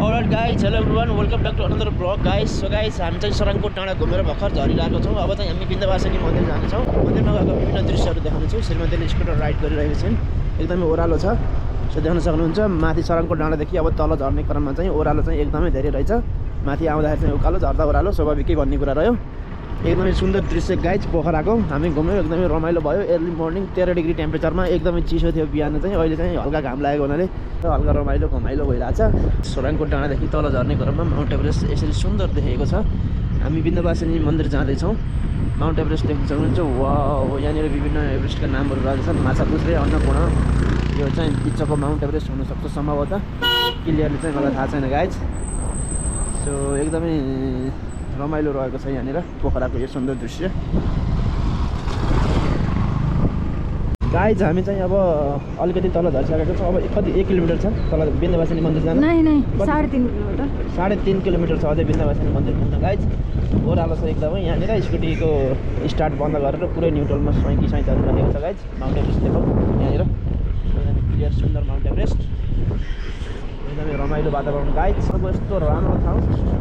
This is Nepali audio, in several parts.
Alright guys, hello everyone, welcome back to another vlog guys. So guys, हामी चाहिँ सराङकोट डाँडा घुमेर भर्खर झरिरहेको छौँ। अब चाहिँ हामी बिन्ध्यवासिनी मन्दिर जानेछौँ। मन्दिरमा गएको विभिन्न दृश्यहरू देखाउनेछौँ। श्रीमतीले स्कुटर राइड गरिरहेको छिन्। एकदमै ओह्रालो छ। सो देख्न सक्नुहुन्छ माथि सराङकोट डाँडादेखि अब तल झर्ने क्रममा चाहिँ ओह्रालो चाहिँ एकदमै धेरै रहेछ। माथि आउँदाखेरि चाहिँ उकालो झर्दा ओह्रालो स्वाभाविकै भन्ने कुरा रह्यो। एकदमै सुन्दर दृश्य गाइज पोखराको। हामी घुम्यौँ, एकदमै रमाइलो भयो। अर्ली मर्निङ 13 डिग्री टेम्परेचरमा एकदमै चिसो थियो बिहान चाहिँ। अहिले चाहिँ हल्का घाम लागेको हुनाले हल्का रमाइलो घमाइलो भइरहेछ। सराङकोट डाँडादेखि तल झर्ने क्रममा माउन्ट एभरेस्ट यसरी सुन्दर देखेको छ। हामी बिन्ध्यवासिनी मन्दिर जाँदैछौँ। माउन्ट एभरेस्ट देख्न सक्नुहुन्छ। वाउ, यहाँनिर विभिन्न एभरेस्टका नामहरू रहेका छन्। माछा पुछ्रे, अन्नपूर्ण, यो चाहिँ बिचको माउन्ट एभरेस्ट हुनसक्छ सम्भवतः। क्लियरली चाहिँ मलाई थाहा छैन गाइज। सो एकदमै रमाइलो रहेको छ यहाँनिर पोखराको यो सुन्दर दृश्य। गाइज हामी चाहिँ अब अलिकति तल झरिसकेको छौँ। अब कति 1 किलोमिटर छ तल बिन्ध्यवासिनी मन्दिर जान? नहीं 3.5 किलोमिटर। 3.5 किलोमिटर छ अझै बिन्ध्यवासिनी मन्दिर पुग्न गाइज। ओह्रालो छ एकदमै यहाँनिर। स्कुटीको स्टार्ट बन्द गरेर पुरै न्युट्रलमा 37 राखेको छ गाइज। माउन्ट एभरेस्ट देखौ यहाँनिर एकदमै क्लियर सुन्दर माउन्ट एभरेस्ट। एकदमै रमाइलो वातावरण गाइज। अब यस्तो राम्रो ठाउँ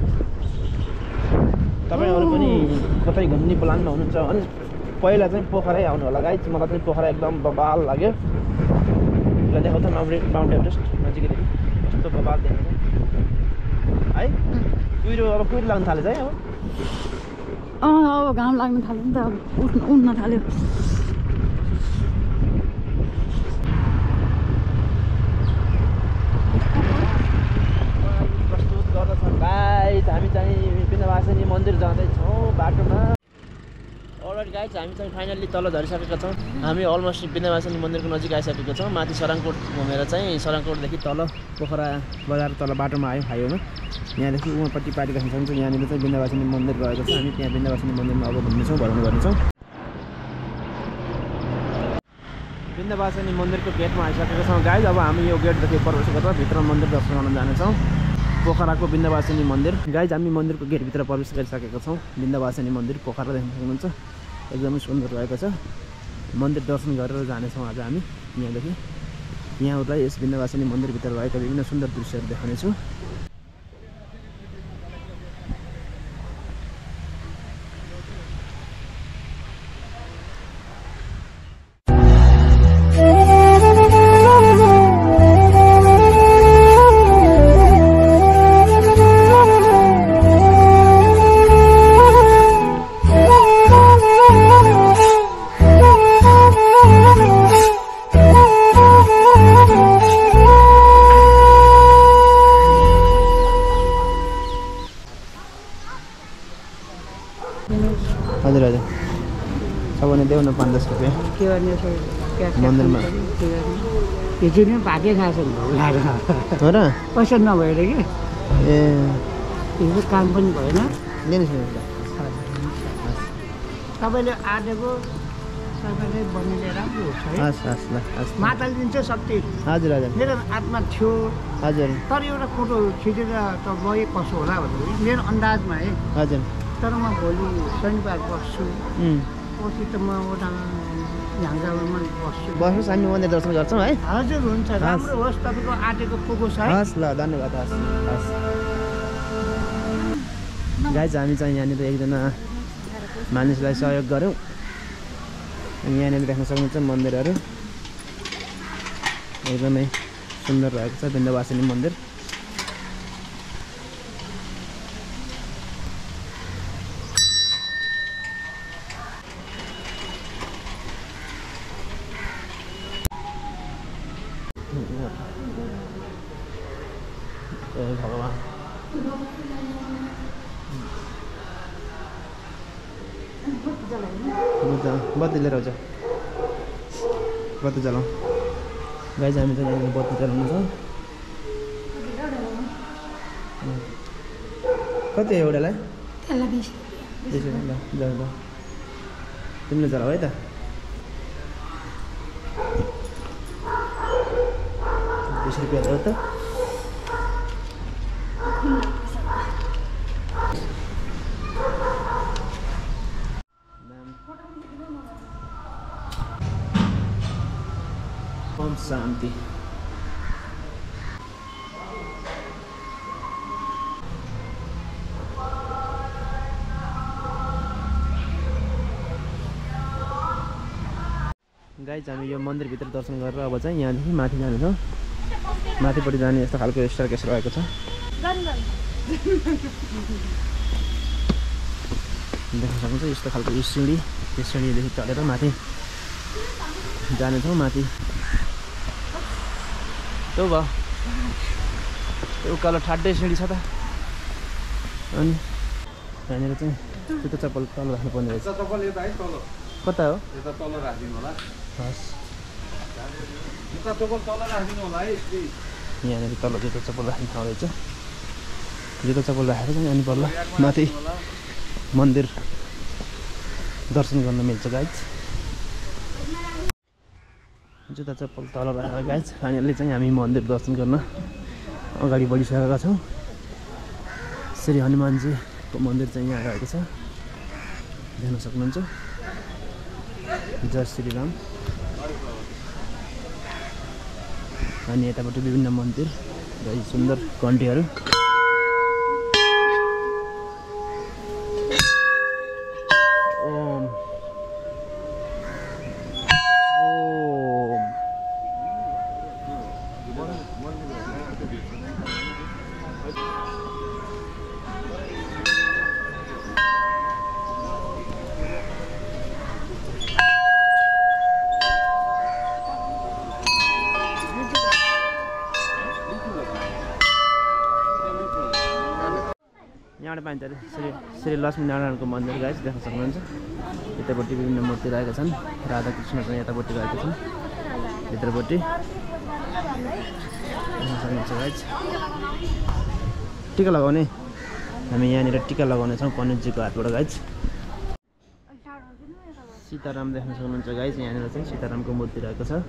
तपाईहरु पनि कतै घुम्ने प्लानमा हुनुहुन्छ भने पहिला चाहिँ पोखरै आउनु होला गाइज। मलाई चाहिँ पोखरा एकदम बबाल लाग्यो। ल देखाउ त माउन्ट एभरेस्ट नजिकैदेखि कस्तो बबाल देखेको है। कुहिरो अब कुहिरो लाग्न थालेछ है। अब घाम लाग्न थाल्यो नि त। अब उठ्न थाल्यो। प्रस्तुत गर्दछ गाइज। हामी चाहिँ बिन्ध्यवासिनी मन्दिर जाँदैछौँ बाटोमा। अलराइट गाइज, हामी चाहिँ फाइनल्ली तल झरिसकेका छौँ। हामी अलमोस्ट बिन्ध्यवासिनी मन्दिरको नजिक आइसकेको छौँ। माथि सराङकोट घुमेर चाहिँ सराङकोटदेखि तल पोखरा बजार तल बाटोमा आयो हाइवेमा। यहाँदेखि उहाँपट्टि पार्टी राख्न सक्छौँ। यहाँनिर चाहिँ बिन्ध्यवासिनी मन्दिर रहेको छ। हामी त्यहाँ बिन्ध्यवासिनी मन्दिरमा अब घुम्नेछौँ, भ्रमण गर्नेछौँ। बिन्ध्यवासिनी मन्दिरको गेटमा आइसकेका छौँ गाइज। अब हामी यो गेटदेखि प्रवेश गरेर भित्र मन्दिर दर्शन गर्न जानेछौँ। पोखराको बिन्ध्यवासिनी मन्दिर गाइज। हामी मन्दिरको गेटभित्र प्रवेश गरिसकेका छौँ। बिन्ध्यवासिनी मन्दिर पोखरा देख्न सक्नुहुन्छ। एकदमै सुन्दर रहेको छ। मन्दिर दर्शन गरेर जानेछौँ आज हामी यहाँदेखि। यहाँहरूलाई यस बिन्ध्यवासिनी मन्दिरभित्र रहेका विभिन्न सुन्दर दृश्यहरू देखाउनेछु। हजुर हजुर सबैले देऊ न 5-10 रुपियाँ के गर्ने मन्दिरमा। हिजो नि भाग्य खाएको हो र? पैसा नभएर कि ए हिजो काम पनि भएन। लिनुहोस् न। तपाईँले आँटेको तपाईँले बनिने राम्रो छ है। हस् हस् ल हस्। माताले दिन्छ शक्ति। हजुर हजुर मेरो आत्मा थियो। हजुर तर एउटा फोटो खिचेर त गए कसो होला भनेर मेरो अन्दाजमा है। हजुर। तर म भोलि शनिबार बस्छु। पछि त म उता झाङ्गामा बस्छु। बस्नुहोस्, हामी मन्दिर दर्शन गर्छौँ है। हजुर हुन्छ, राम्रो होस्। तपाईँको आँटेको पुगो छ है। हस् ल, धन्यवाद। हस् हस् गाइज, हामी चाहिँ यहाँनिर एकजना मानिसलाई सहयोग गऱ्यौँ। यहाँनिर देख्न सक्नुहुन्छ मन्दिरहरू एकदमै सुन्दर रहेको छ बिन्ध्यवासिनी मन्दिर। भगवान बत्ती लिएर आउँछ। बत्ती जलाउँ गाइज। हामी चाहिँ यहाँनिर बत्ती जलाउनु छ। कति हो एउटालाई? 20 रुपियाँ। ल जाऊ ल, तिमीले जलाऊ है त। 20 रुपियाँ हो त। ओम शांति। गाइज हामी यो मन्दिरभित्र दर्शन गरेर अब चाहिँ यहाँदेखि माथि जानेछौँ। माथिपट्टि जाने यस्तो खालको स्टेयरकेस रहेको छ। देख्न सक्नुहुन्छ यस्तो खालको यो सिँढी, त्यो सिँढीदेखि चढेर माथि जानेछौँ। माथि त्यो भयो त्यो उकालो ठाड्दै सिँढी छ त। अनि यहाँनिर चाहिँ जुत्ता चप्पल तल राख्नुपर्ने रहेछ। कता हो? यता तल राखिदिनु होला। हस् जुत्ता चप्पल तल राखिदिनु होला है। यहाँनिर तल जुत्ता चप्पल राख्ने ठाउँ रहेछ। जुत्ता चप्पल राखेर चाहिँ अनि बल्ल माथि मन्दिर दर्शन गर्न मिल्छ गाइज। जुत्ता चप्पल तल राखेर गाइज फाइनल्ली चाहिँ हामी मन्दिर दर्शन गर्न अगाडि बढिसकेका छौँ। श्री हनुमानजीको मन्दिर चाहिँ यहाँ रहेको छ, देख्न सक्नुहुन्छ। जय श्री राम। अनि यतापट्टि विभिन्न मन्दिर र यी सुन्दर घन्टीहरू। यहाँबाट पाइन्छ अरे श्री लक्ष्मीनारायणको मन्दिर गाइस, देख्न सक्नुहुन्छ। यतापट्टि विभिन्न मूर्ति रहेका छन्। राधाकृष्ण चाहिँ यतापट्टि रहेका छन् भित्रपट्टि, देख्न सक्नुहुन्छ गाइस। टिका लगाउने हामी यहाँनिर टिका लगाउनेछौँ पण्डितजीको हातबाट गाइस। सीताराम देख्न सक्नुहुन्छ गाइस। यहाँनिर चाहिँ सीतारामको मूर्ति रहेको छ।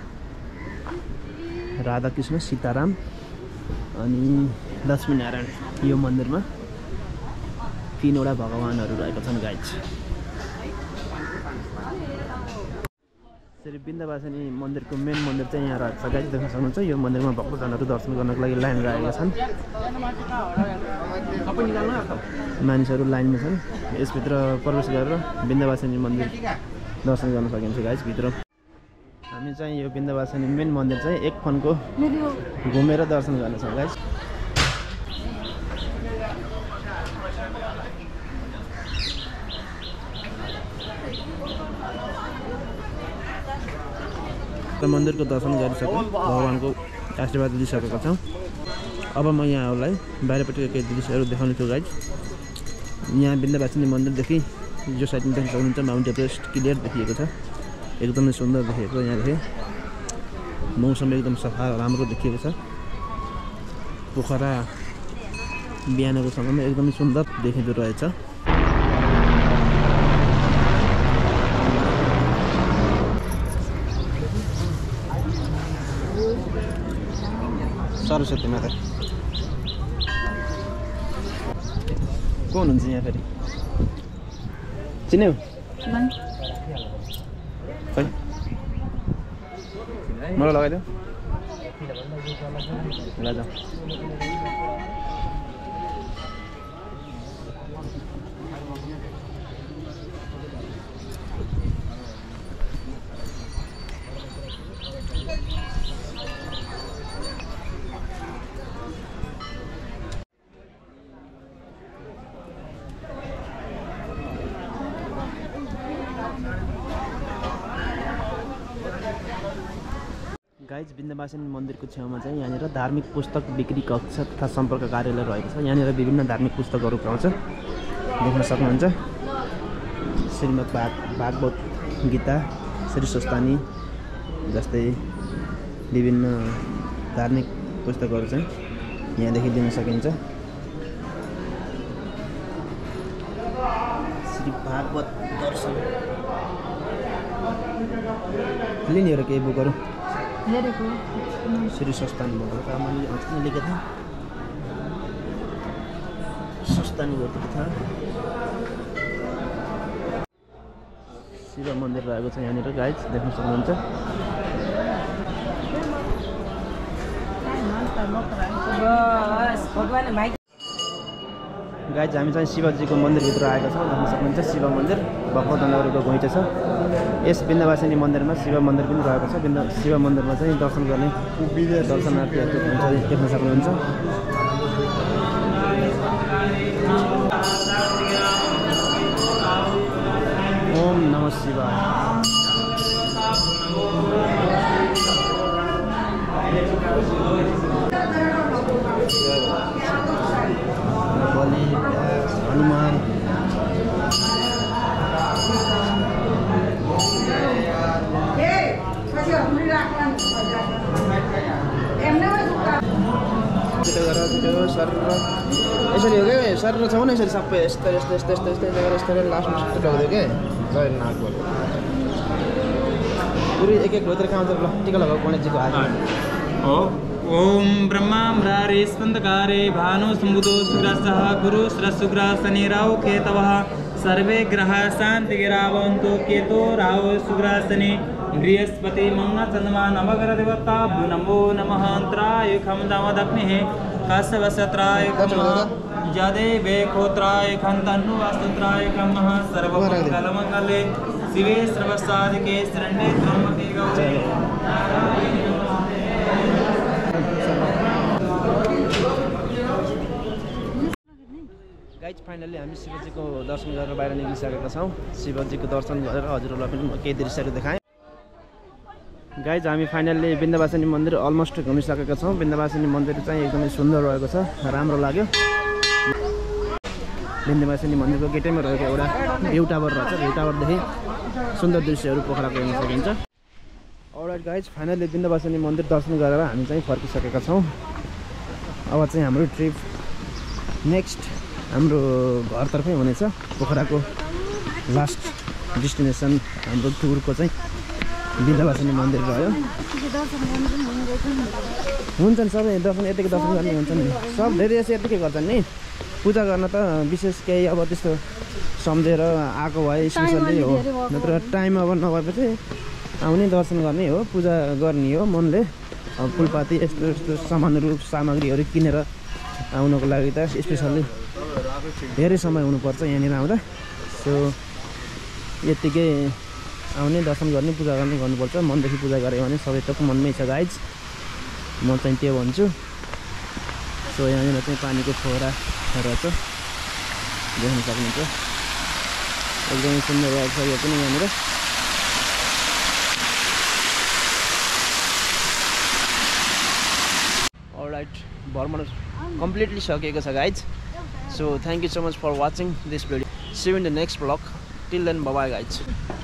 राधाकृष्ण, सीताराम अनि लक्ष्मीनारायण। यो मन्दिरमा 3वटा भगवानहरू रहेका छन् गाइज। श्री बिन्ध्यवासिनी मन्दिरको मेन मन्दिर चाहिँ यहाँ रहेको छ गाइज, देख्न सक्नुहुन्छ। यो मन्दिरमा भक्तजनहरू दर्शन गर्नको लागि लाइन रहेका छन्। मानिसहरू लाइनमा छन्। यसभित्र प्रवेश गरेर बिन्ध्यवासिनी मन्दिर दर्शन गर्न सकिन्छ गाइज भित्र। हामी चाहिँ यो बिन्ध्यवासिनी मेन मन्दिर चाहिँ एक फनको घुमेर दर्शन गर्नेछौँ गाइज। मन्दिरको दर्शन गरिसक्यो, भगवानको आशीर्वाद लिइसकेका छौँ। अब म यहाँहरूलाई बाहिरपट्टिको केही दृश्यहरू देखाउने छु गाइज। यहाँ बिन्ध्यवासिनी मन्दिरदेखि जो साइडमा देख्न सक्नुहुन्छ माउन्ट एभरेस्ट क्लियर देखिएको छ, एकदमै सुन्दर देखिएको। यहाँदेखि मौसम एकदम सफा राम्रो देखिएको छ। पोखरा बिहानको समयमा एकदमै सुन्दर देखिँदो रहेछ। सरस्वती माता को हुनुहुन्छ यहाँ फेरि? चिन्यौ? खै मलाई लगाइदेऊ ल जाऊ। गाइज बिन्ध्यवासिनी मन्दिरको छेउमा चाहिँ यहाँनिर धार्मिक पुस्तक बिक्री कक्ष तथा सम्पर्क कार्यालय रहेको छ। यहाँनिर विभिन्न धार्मिक पुस्तकहरू पाउँछ, देख्न सक्नुहुन्छ। श्रीमद् भागवत गीता, श्री स्वस्तानी जस्तै विभिन्न धार्मिक पुस्तकहरू चाहिँ यहाँदेखि लिन सकिन्छ। श्री भागवत दर्शन लिनेहरू केही बुकहरू श्री स्वस्तानी भएको मैले अस्ति लेखेको थिएँ। स्वस्तानी भएको थियो। शिव मन्दिर रहेको छ यहाँनिर गाइज, देख्न सक्नुहुन्छ। गाइज हामी चाहिँ शिवजीको मन्दिरभित्र आएका छौँ। देख्न सक्नुहुन्छ शिव मन्दिर भक्तजनहरूको घुइँचो छ। यस बिन्ध्यवासिनी मन्दिरमा शिव मन्दिर पनि रहेको छ। शिव मन्दिरमा चाहिँ दर्शन गर्ने दर्शनार्थीहरूको घुइँचो देख्न सक्नुहुन्छ। ओम नमः शिवाय। बलि हनुमान यसरी हो क्या सर छ न यसरी सबै यस्तो यस्तो यस्तो यस्तो यस्तै जग्गा यस्तो लास्टमा यस्तो टक्दियो क्या जय नाक बोल पुरै एक एक भोतिर खान्छ ल टिका लगाऊ गणेशजीको हातमा हो। ओम ब्रह्मा म्रारे स्पन्दकारे भानु सम्बुधो सुग्रासः गुरु श्रसुग्रा शनि राहु केतवः सर्वे ग्रहाः शान्तिगिरावन्तु केतो राहु सुग्रा शनि बृहस्पति मंगल चंद्रमा नवग्रह देवता नमो नमः अंतराय खमदावदग्निः काश्यवस्त्राय जदेवे खोत्राय खन्तनु वास्तुत्राय खमः सर्वमङ्गलमङ्गले शिवे सर्वसाधिके शरण्ये त्र्यम्बके गौरी गाइज फाइनली हामी शिवजीको दर्शन गरेर बाहिर निक्लिसकेका छौँ। शिवजीको दर्शन गरेर हजुरहरूलाई पनि म केही दृश्यहरू देखाएँ। गाइज हामी फाइनली बिन्ध्यवासिनी मन्दिर अलमोस्ट घुमिसकेका छौँ। बिन्ध्यवासिनी मन्दिर चाहिँ एकदमै सुन्दर रहेको छ, राम्रो लाग्यो। बिन्ध्यवासिनी मन्दिरको गेटैमा रहेको एउटा भ्यू टावर रहेछ। भ्यू टावरदेखि सुन्दर दृश्यहरू पोखराको हेर्न सकिन्छ। अलराइट गाइज फाइनली बिन्ध्यवासिनी मन्दिर दर्शन गरेर हामी चाहिँ फर्किसकेका छौँ। अब चाहिँ हाम्रो ट्रिप नेक्स्ट हाम्रो घरतर्फै हुनेछ। पोखराको लास्ट डेस्टिनेसन हाम्रो टुरको चाहिँ बिन्ध्यवासिनी मन्दिर रह्यो। हुन्छ नि सबै दर्शन यतिकै दर्शन गर्ने हुन्छ नि। सब धेरै जस्तो यतिकै गर्छन् नि। पूजा गर्न त विशेष केही अब त्यस्तो सम्झेर आएको भए स्पेसल्ली हो, नत्र टाइम अब नभएपछि आउने दर्शन गर्ने हो, पूजा गर्ने हो मनले। अब फुलपाती यस्तो यस्तो सामानहरू सामग्रीहरू किनेर आउनको लागि त स्पेसल्ली धेरै समय हुनुपर्छ यहाँनिर आउँदा। सो यत्तिकै आउने दर्शन गर्ने पूजा गर्ने गर्नुपर्छ। मनदेखि पूजा गऱ्यो भने सबै थोक मनमै छ गाइज, म चाहिँ त्यो भन्छु। सो यहाँनिर चाहिँ पानीको फोहरा रहेछ, देख्न सक्नुहुन्छ। एकदमै सुन्दर रहेछ यो पनि यहाँनिर। अलराइट भ्रमण कम्प्लिटली सकिएको छ guys. So thank you so much for watching this video. See you in the next vlog. Till then, bye bye guys.